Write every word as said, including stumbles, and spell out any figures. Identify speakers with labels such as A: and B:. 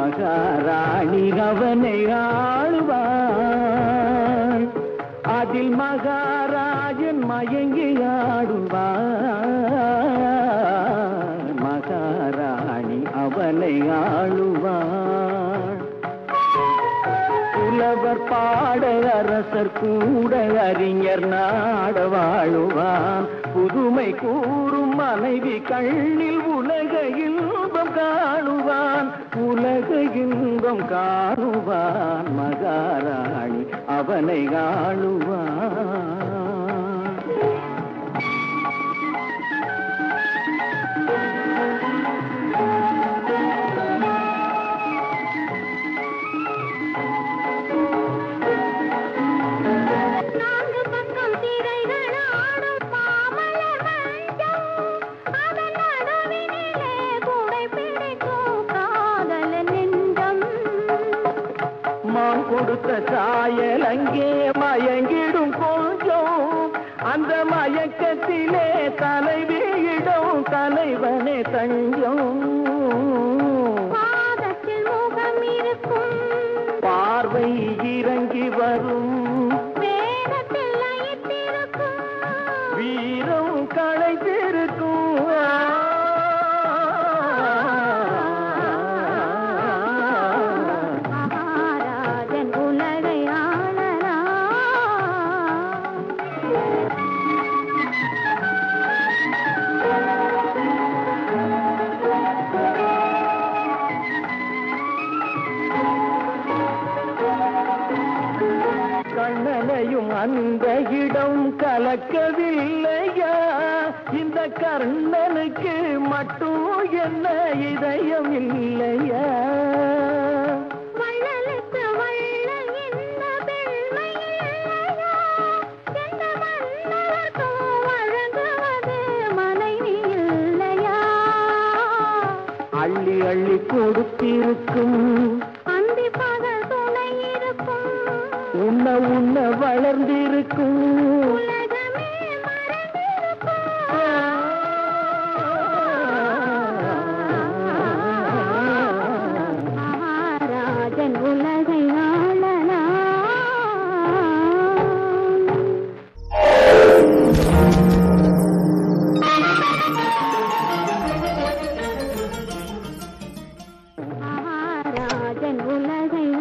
A: மகாராணி அவனை ஆளுவாள், அதில் மகாராஜன் மயங்கி ஆடுவார். மகாராணி அவனை ஆளுவாள். புலவர் பாட அரசர் கூட அறிஞர் நாட வாழுவான். புதுமை கூறும் மனைவி கண்ணில் உலக இன்பம் காணுவான். உலக இன்பம் காணுவான். மகாராணி அவனை ஆளுவான். கொடுத்த சாயல் அங்கே மயங்கிடும் கொஞ்சம், அந்த மயக்கத்திலே தலைவியிடம் தலைவனே தஞ்சம். பாதத்தில் முகம் இருக்கும், பார்வை இறங்கி வரும், வேகத்தில் லயித்திருக்கும், வீரம் களைத்திருக்கும். கண்ணனையும் அந்த இடம் கலக்கவில்லையா? இந்த கர்ணனுக்கு மட்டும் என்ன இதயம் இல்லையா? வள்ளலுக்கு வள்ளல் என்ன பெருமை இல்லையா? எந்த மன்னருக்கும் வழங்குவது மனைவி இல்லையா? அள்ளி அள்ளி கொடுத்திருக்கும், அந்தி பகல் துணை இருக்கும், உன்ன உன்ன வளர்ந்திருக்கும், உலகமே மறந்திருக்கும். மகாராஜன் உலகை ஆளலாம். மகாராஜன் உலகை